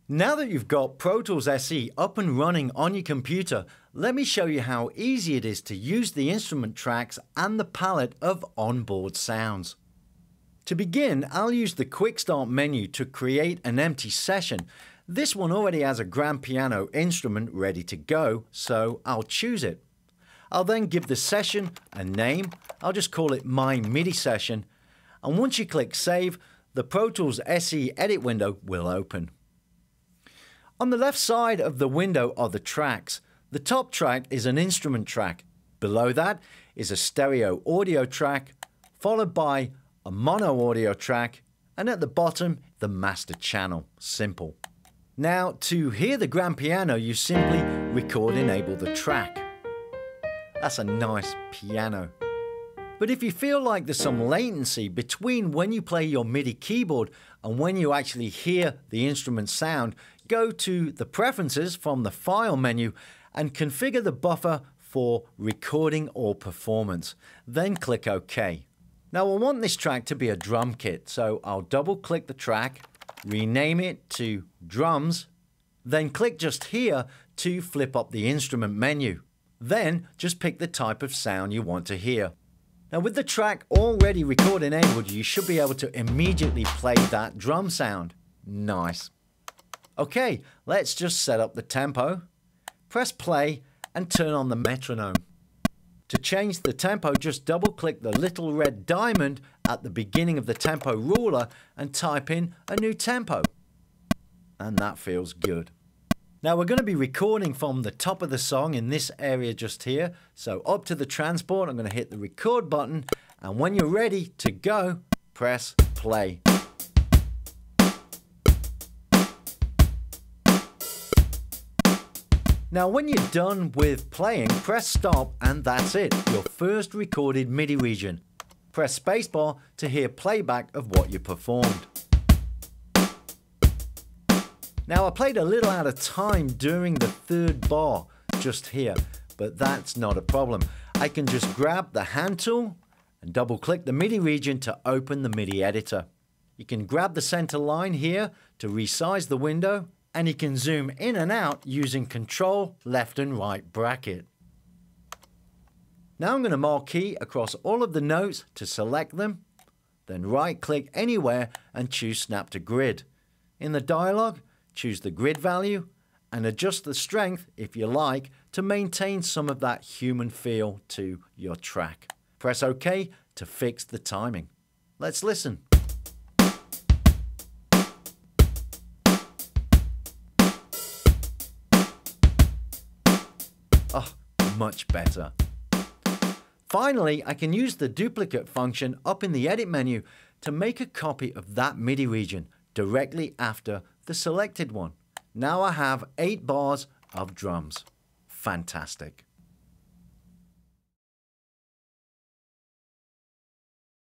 Now that you've got Pro Tools SE up and running on your computer, let me show you how easy it is to use the instrument tracks and the palette of onboard sounds. To begin, I'll use the Quick Start menu to create an empty session. This one already has a grand piano instrument ready to go, so I'll choose it. I'll then give the session a name. I'll just call it My MIDI Session. And once you click Save, the Pro Tools SE edit window will open. On the left side of the window are the tracks. The top track is an instrument track. Below that is a stereo audio track, followed by a mono audio track, and at the bottom, the master channel. Simple. Now, to hear the grand piano, you simply record enable the track. That's a nice piano. But if you feel like there's some latency between when you play your MIDI keyboard and when you actually hear the instrument sound, go to the Preferences from the File menu and configure the buffer for recording or performance. Then click OK. Now I want this track to be a drum kit, so I'll double click the track, rename it to Drums, then click just here to flip up the instrument menu. Then just pick the type of sound you want to hear. Now with the track already record enabled, you should be able to immediately play that drum sound. Nice. Okay, let's just set up the tempo, press play and turn on the metronome. To change the tempo, just double click the little red diamond at the beginning of the tempo ruler and type in a new tempo. And that feels good. Now we're going to be recording from the top of the song in this area just here. So up to the transport, I'm going to hit the record button, and when you're ready to go, press play. Now when you're done with playing, press stop and that's it, your first recorded MIDI region. Press spacebar to hear playback of what you performed. Now I played a little out of time during the third bar just here, but that's not a problem. I can just grab the hand tool and double click the MIDI region to open the MIDI editor. You can grab the center line here to resize the window, and you can zoom in and out using Control left and right bracket. Now I'm going to marquee across all of the notes to select them, then right click anywhere and choose Snap to Grid. In the dialog, choose the grid value and adjust the strength, if you like, to maintain some of that human feel to your track. Press OK to fix the timing. Let's listen. Oh, much better. Finally, I can use the duplicate function up in the edit menu to make a copy of that MIDI region directly after the selected one. Now I have 8 bars of drums. Fantastic.